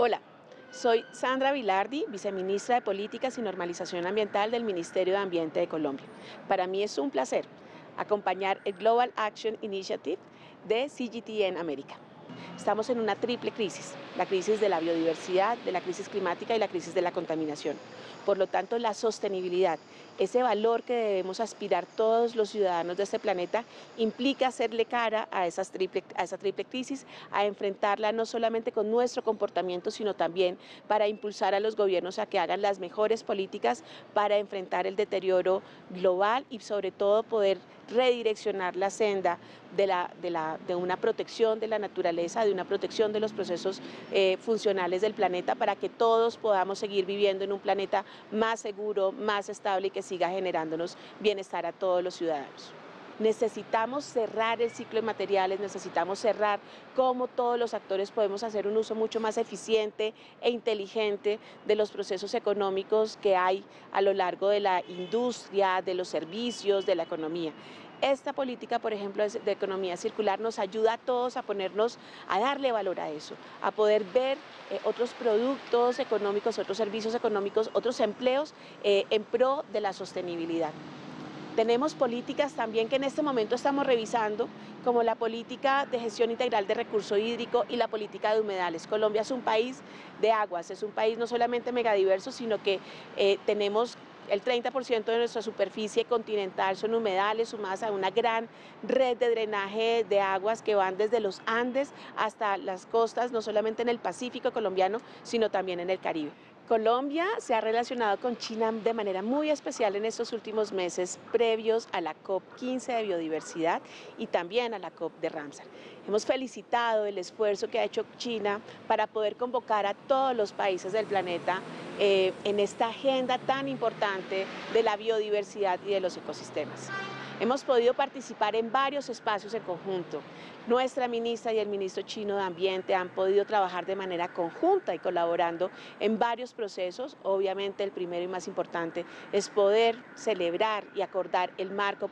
Hola, soy Sandra Vilardi, viceministra de Políticas y Normalización Ambiental del Ministerio de Ambiente de Colombia. Para mí es un placer acompañar el Global Action Initiative de CGT en América. Estamos en una triple crisis, la crisis de la biodiversidad, de la crisis climática y la crisis de la contaminación. Por lo tanto, la sostenibilidad, ese valor que debemos aspirar todos los ciudadanos de este planeta, implica hacerle cara a esa triple crisis, a enfrentarla no solamente con nuestro comportamiento, sino también para impulsar a los gobiernos a que hagan las mejores políticas para enfrentar el deterioro global y sobre todo poder redireccionar la senda de una protección de la naturaleza, de una protección de los procesos funcionales del planeta para que todos podamos seguir viviendo en un planeta más seguro, más estable y que siga generándonos bienestar a todos los ciudadanos. Necesitamos cerrar el ciclo de materiales, necesitamos cerrar cómo todos los actores podemos hacer un uso mucho más eficiente e inteligente de los procesos económicos que hay a lo largo de la industria, de los servicios, de la economía. Esta política, por ejemplo, de economía circular nos ayuda a todos a ponernos, a darle valor a eso, a poder ver otros productos económicos, otros servicios económicos, otros empleos en pro de la sostenibilidad. Tenemos políticas también que en este momento estamos revisando, como la política de gestión integral de recurso hídrico y la política de humedales. Colombia es un país de aguas, es un país no solamente megadiverso, sino que tenemos el 30% de nuestra superficie continental son humedales, sumadas a una gran red de drenaje de aguas que van desde los Andes hasta las costas, no solamente en el Pacífico colombiano, sino también en el Caribe. Colombia se ha relacionado con China de manera muy especial en estos últimos meses previos a la COP15 de biodiversidad y también a la COP de Ramsar. Hemos felicitado el esfuerzo que ha hecho China para poder convocar a todos los países del planeta en esta agenda tan importante de la biodiversidad y de los ecosistemas. Hemos podido participar en varios espacios en conjunto. Nuestra ministra y el ministro chino de Ambiente han podido trabajar de manera conjunta y colaborando en varios procesos. Obviamente el primero y más importante es poder celebrar y acordar el marco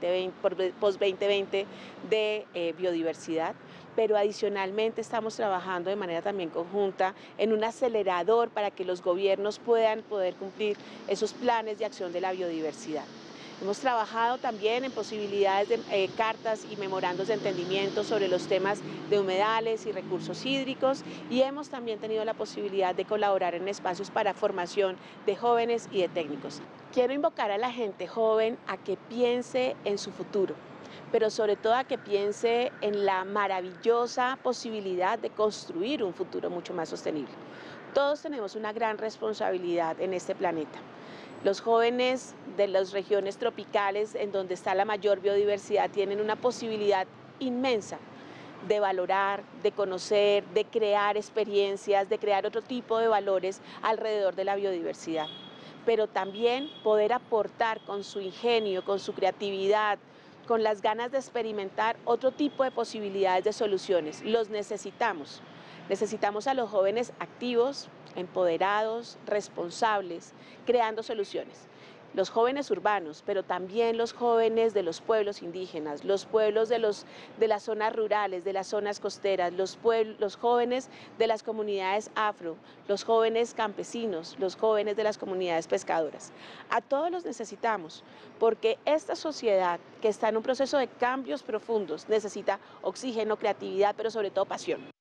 post-2020 de biodiversidad, pero adicionalmente estamos trabajando de manera también conjunta en un acelerador para que los gobiernos puedan cumplir esos planes de acción de la biodiversidad. Hemos trabajado también en posibilidades de cartas y memorandos de entendimiento sobre los temas de humedales y recursos hídricos y hemos también tenido la posibilidad de colaborar en espacios para formación de jóvenes y de técnicos. Quiero invocar a la gente joven a que piense en su futuro, pero sobre todo a que piense en la maravillosa posibilidad de construir un futuro mucho más sostenible. Todos tenemos una gran responsabilidad en este planeta. Los jóvenes de las regiones tropicales, en donde está la mayor biodiversidad, tienen una posibilidad inmensa de valorar, de conocer, de crear experiencias, de crear otro tipo de valores alrededor de la biodiversidad. Pero también poder aportar con su ingenio, con su creatividad, con las ganas de experimentar otro tipo de posibilidades de soluciones. Los necesitamos. Necesitamos a los jóvenes activos, empoderados, responsables, creando soluciones. Los jóvenes urbanos, pero también los jóvenes de los pueblos indígenas, los pueblos de las zonas rurales, de las zonas costeras, los jóvenes de las comunidades afro, los jóvenes campesinos, los jóvenes de las comunidades pescadoras. A todos los necesitamos, porque esta sociedad que está en un proceso de cambios profundos necesita oxígeno, creatividad, pero sobre todo pasión.